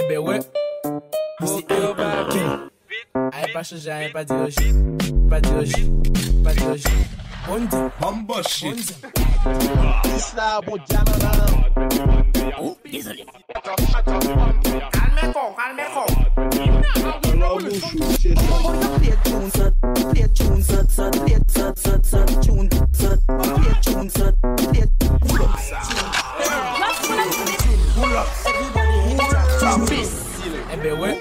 ben ouais. Pussy King. Aïe pas changer, aïe pas dire pas dire pas dire. Bondi, Bamba shit. Isla bon diamant. Oh, désolé. Calme-toi. Eh ben ouais.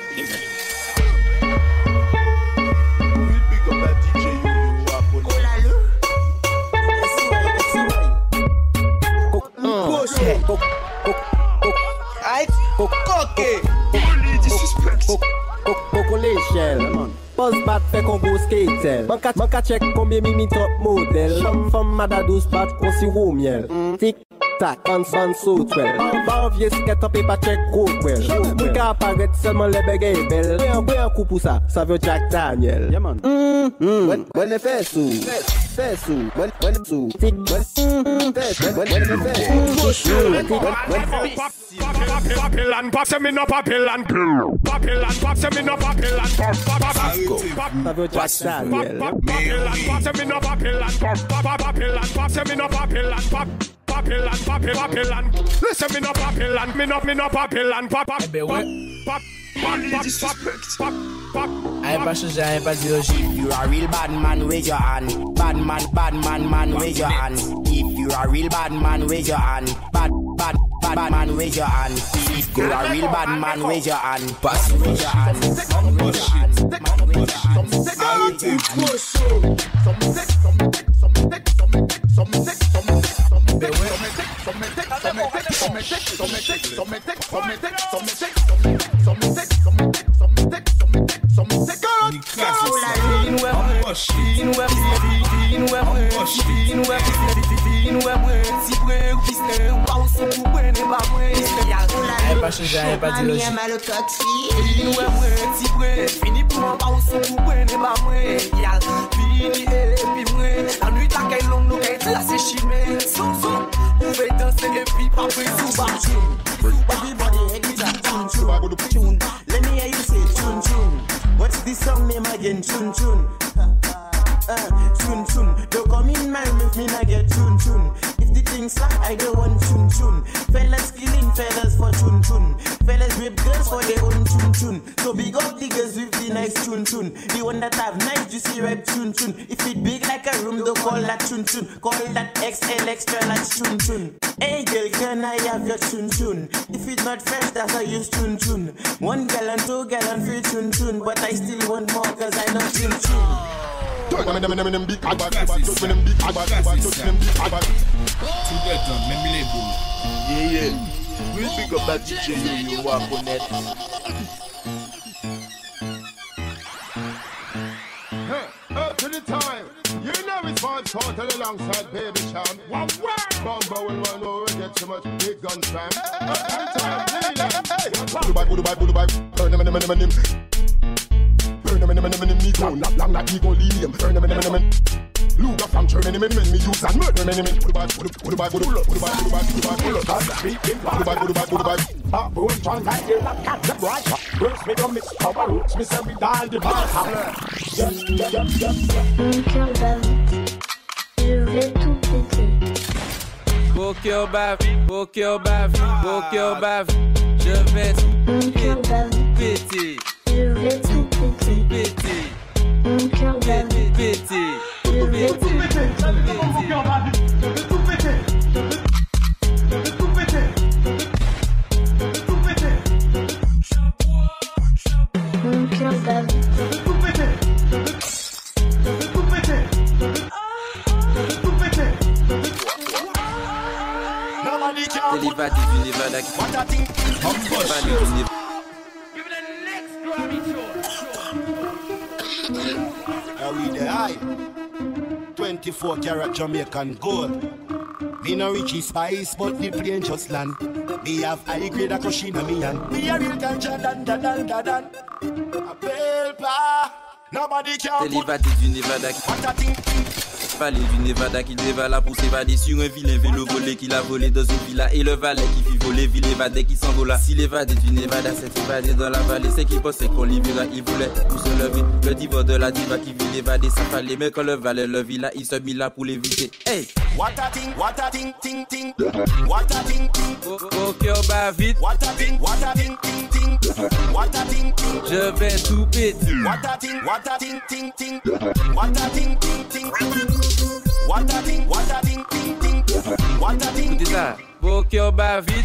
Coco l'échelle, pose bat fait qu'on go skatel. Manka check combien mimi top modèle. Femme mada 12 bat qu'on si roux miel. Tic tac, on so 12. Ban vieux skate up et pas check gros well. Moun ka apparaître seulement les bégay belles. Ouais un coup pour ça veut Jack Daniel. Yeah man. Bonne effet sous. Bonne sous. Tic bonne Papillon, pop, say me no papillon. Papillon, pop, say me no papillon. Ça veut Jack Daniel. Papillon, pop, say me no papillon. Papillon, pop, say me no papillon. Papillon. Listen, me no papillon. Me no papillon. Pop. Eh ben ouais. Pop. Aïe pas changer, aïe pas dire You a real bad man, raise your hand. Bad man, raise your hand. If you a real bad man, raise your hand. Bad man, raise your hand. If you a real bad man, raise your hand. Pass. Raise your hand. Aïe pas changer, aïe pas dire Fini pour moi, pas au son pour moi, n'est pas moi. Y'a fini et puis moi. La nuit t'as qu'elle longue, nous qu'elle là c'est chimé. Son, vous faites danser et puis pas pris sous bas. Everybody exit tune. Let me hear you say tune. What's this song name again? Tune. Don't come in my make me not get tune. If the thing slap, I don't want tune. Fellas killing fellas for tune. Fellas rape girls for their own tune. So big up the girls with the nice tune. The one that have nice juicy rap tune. If it big like a room, don't call that tune. Call that XL extra large tune. Hey girl, can I have your tune? If it's not fresh, that's how you tune. 1 gallon, 2 gallon, 3 tune. But I still want more cause I know tune. Together, men me label. Yeah. We'll pick up that DJ you walk on it. Up to the time. You know it's fun total alongside Baby Sean. Bumbo will run over and get so much big gun fam. Up to the time. Burn them. Burn them, me go. Not long that he go leave him. Burn them. Luga from Germany, me use and murder me. Put the bad. Boy, John, like you, not cat, the bright. Girls, me don't mix power roots, me say me die the bad. Mon cœur bave, je vais tout péter. Beau cœur bave, je vais Mon cœur bave, péter. je vais tout péter. Mon cœur bave, Péter. je vais tout péter. Mon cœur bave. Deliver the Univada. Are we the high? 24 karat Jamaican gold. Me no Richie Spice, but the plane just land. Me have high grade a Kushina me and me a real ganja dan. A pelpa. Nobody can Deliver the Univada. What a thing. palais du Nevada qu'il dévala pour s'évader sur un vilain vélo volé qu'il a volé dans une villa. Et le valet qui fit voler, ville évadé qui s'envola. S'il évadait du Nevada, s'est évadé dans la vallée. C'est qu'il pensait qu'on l'y verra, il voulait tout se lever. Le divorce de la diva qui vit l'évader, ça fallait. Mais quand le valet le vit là, il se mit là pour l'éviter. Hey! What a ting, ting, ting. What a ting, ting. Au cœur bat vite. What a ting, ting, ting. What a ting, ting. Je vais tout péter. What a ting, ting, ting. What a ting, ting. What a ting, ting, ting. What a ting. Écoutez ça. Au cœur bat vite.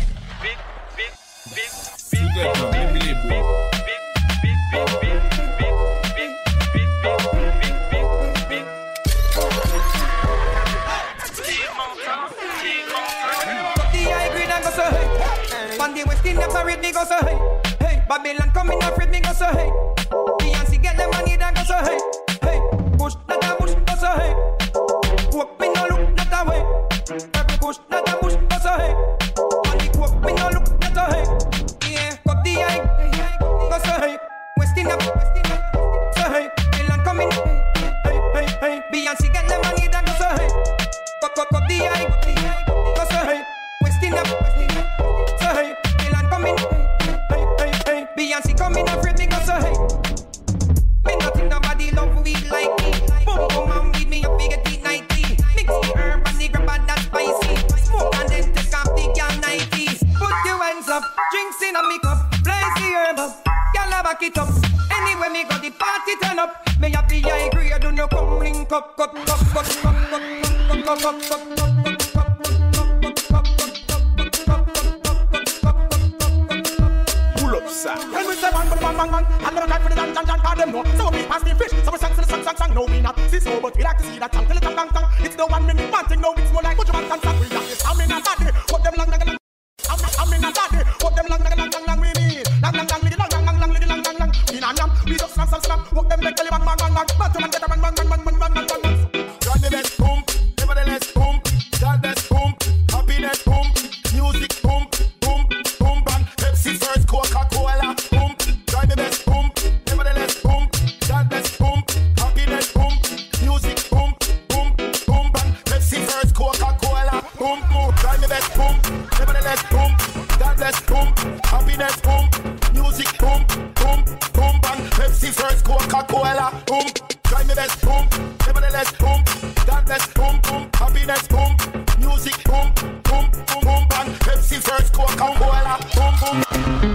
On the West Indian parade, me go so hey, hey. Babylon coming afraid, me go so hey. Beyonce get the money, that go so hey, hey. Push that a push, go so hey. Walk me no look that a way. Every push that a push, go so hey. On the walk me no look that a hey. Yeah, got the eye, go so hey. West Indian, so hey. Babylon coming, hey, hey, hey. Beyonce get the money, that go so hey. Got the eye, go so hey. West Indian. Hey, Milan coming, hey, hey, hey. Beyonce coming, afraid me go so hey. Me nothing nobody love we like me. Boom boom man with me up we get it 90. Mix the herb and the grab that spicy. Smoke and then take off the girl 90s. Put your hands up, drinks in a me cup. Blaze the herb up, girl back it up. Anyway me go the party turn up. Me have the high grade, do no come link up, cup. When we say bang, and never time for the dance, and them know. So we pass the fish, so we sang, no we not. See so, but we like to see that tongue, till it tongue. It's the 1 minute man thing, no it's more like what you want, sang. We got this, I'm in a daddy, what them long, I'm in a daddy, what them long, we need. Lang, we not we just snap, what them make a bang, but man get a bang. Join the best boom, nevertheless boom, God best boom, happiness boom, music boom, bang, Pepsi first, Coca-Cola boom, join the best boom, nevertheless boom, God best boom, happiness boom, music boom, bang, Pepsi first, Coca-Cola boom, join the best boom, nevertheless boom, God bless boom, happiness boom, music boom, bang, Pepsi first, Coca-Cola boom, join the best boom, nevertheless boom, God bless boom, happiness boom, music boom, bang, Pepsi first, Coca-Cola boom.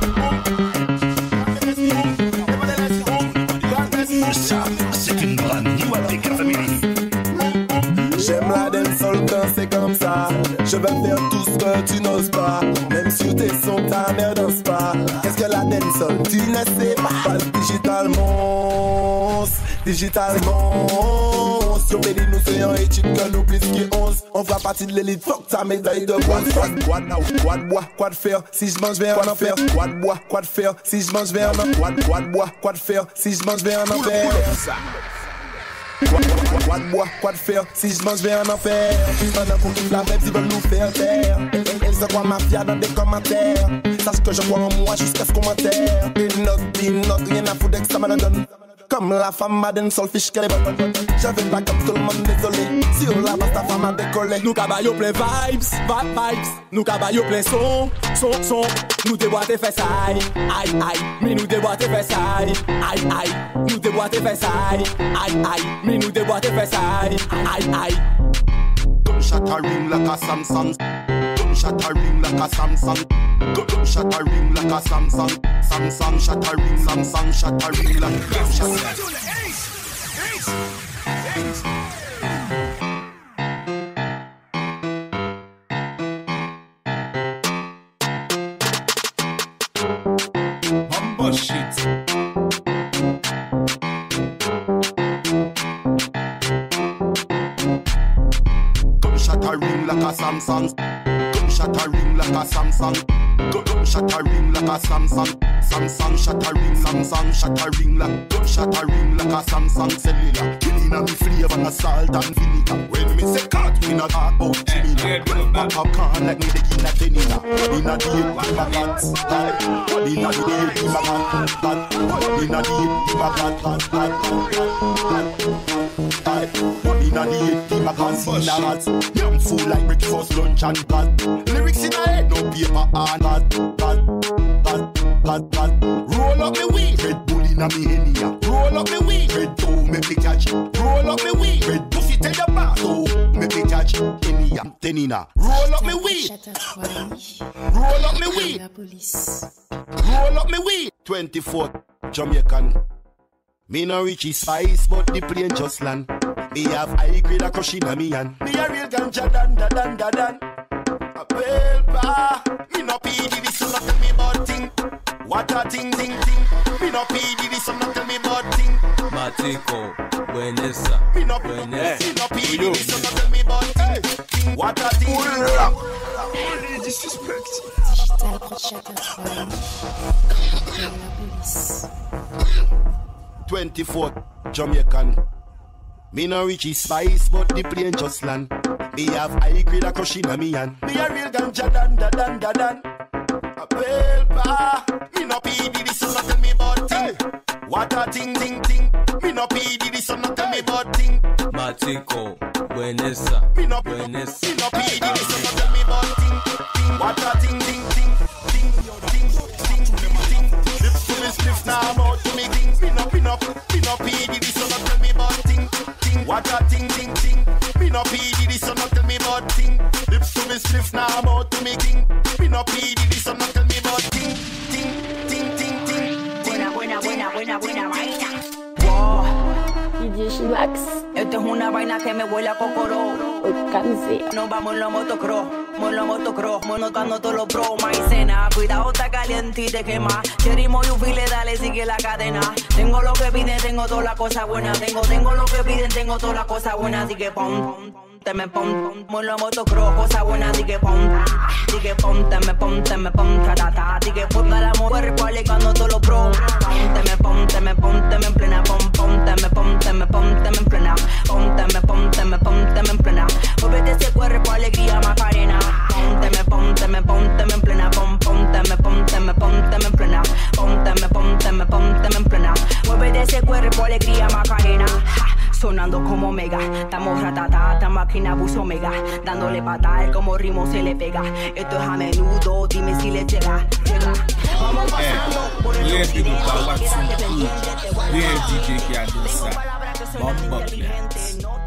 C'est une brand new avec la famille. J'aime la dancehall quand c'est comme ça. Je vais faire tout ce que tu n'oses pas. Même sur tes sons, ta mère danse pas. Qu'est-ce que la dancehall? Tu ne sais pas. Pas digital monstre. Sur Béli, nous c'est un étude que nous plus qui 11. On fera partie de l'élite, fuck ta médaille de bronze. Quoi de now, quoi de bois, quoi de fer. Si je mange, vais en enfer. Quoi de bois, quoi de fer. Si je mange, vais en enfer. Quoi de bois, quoi de fer. Si je mange, vais en enfer. Quoi de bois, quoi de fer. Si je mange, vais en enfer. Pendant qu'on kiffe la web, ils veulent nous faire taire. Elles se croient mafia dans des commentaires. Sache que je crois en moi jusqu'à ce commentaire. Une note, rien à foutre que ça me donne. Comme la femme a d'une seule fiche qu'elle est bonne. Je vais pas comme tout le monde, désolé. Sur la base, ta femme a décollé. Nous cabaillons plein vibes. Nous cabaillons plein son. Nous déboîter fait ça. Aïe. Mais nous déboîter fait ça. Aïe. Nous déboîter fait ça. Aïe. Mais nous déboîter fait ça. Aïe. Gun shattering like a Samsung. Gun shattering like a Samsung. Gun shattering like a Samsung. Samsung shattering like a Samsung. Shit. Shattering like a Samsung. Gun shattering like a Samsung. Gun shattering like a Samsung. Samsung shattering like gun shattering like a Samsung cellular. Killing a me flavor and salt and vinegar. When me say cut, we not talk about chili. Pop popcorn like me the king of tennis. Inna the head, be my cat. Inna the head, be my cat. Inna the head, be my cat. Money na the 80 magazine a rat. Young fool like breakfast, lunch and cat. Lyrics in a head, no paper and cat. Roll up me weed, Red Bull in a me henny. Roll up me weed, Red Bull make me catch. Roll up me weed, Red Pussy tell your back, oh make me catch. Henny, tenina. Roll up me weed. Roll up me weed. Roll up me weed. 24 Jamaican. Me no Richie Spice, but the plane just land. Me have high grade a crush inna me hand. Me a real ganja dan. A pelpa. Me no PD this, so not tell me about thing. What a ting. Me no PD this, so not tell me about thing. Matico, Buenesa. Me no PD this, so not tell me about thing. What a ting. Disrespect. 24 Jamaican. Me no Richie Spice, but the plane just land. Me have high grade a crush inna me hand. Me a real ganja dan. A pelpa. Me no PD this, so not tell me about thing. What a ting. Me no PD this, so not tell me about thing. Matico, Buenesa. Me no PD this, so not tell me about thing. What a ting. Spliff now I'm out to me things. Me no PD this, so not tell me about thing. What a ting. Me no PD this, so not tell me about thing. Lips to me spliff now I'm out to me king. Me no PD this, so not tell me about thing. Buena vaina. Wow. DJ Shivax. Esto es una vaina que me huele a cocoro. Nos vamos en los motocross. Monotando todos los pros, maicena. Cuidado, está caliente y te quema. Cherry Moyufile, dale, sigue la cadena. Tengo lo que piden, tengo todas las cosas buenas. Tengo lo que piden, tengo todas las cosas buenas. Así que pon. Los motocross, cosas buenas. Así que pon, ta. Así que ponga la mujer cuando todos los pros. Ponte en plena. Ponte en plena. Muévete ese cuerpo, alegría, Macarena. Ponte en plena. Ponte en plena. Muévete ese cuerpo, alegría, Macarena. Sonando como mega, estamos ratata, esta máquina buzo mega, dándole patada como ritmo se le pega. Esto es a menudo, dime si le llega. Vamos pasando por el occidente. DJ qui a dit ça. Bomba